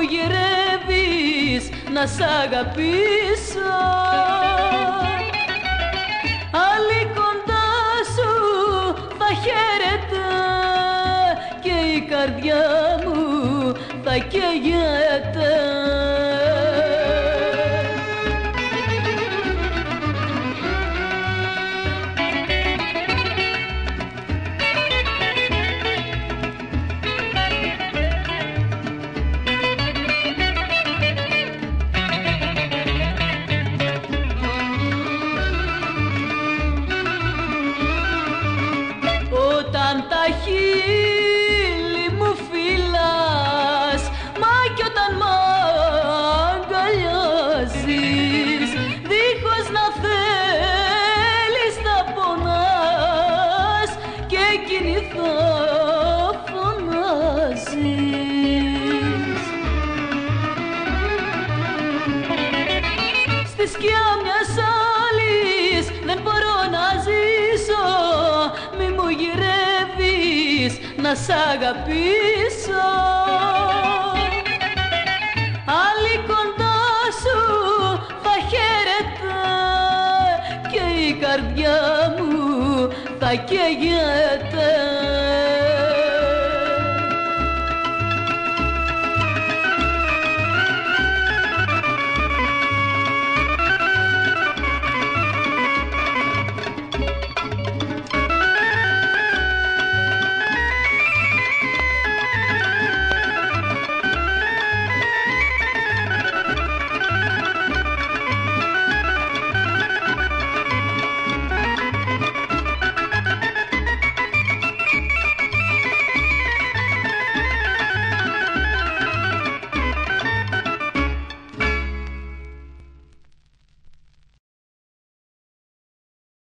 γυρεύεις να σ' αγαπήσω. Άλλη κοντά σου θα χαίρεται και η καρδιά μου θα καίγεται. Όταν τα χείλη μου φυλάς, μα κι όταν μ' αγκαλιάζεις, δίχως να θέλεις θα πονάς και εκείνη θα φωνάζεις. Στη σκιά μιας άλλης δεν μπορώ να ζήσω, μη μου γυρεύεις να σ' αγαπήσω. Άλλη κοντά σου θα χαίρεται και η καρδιά μου θα καίγεται.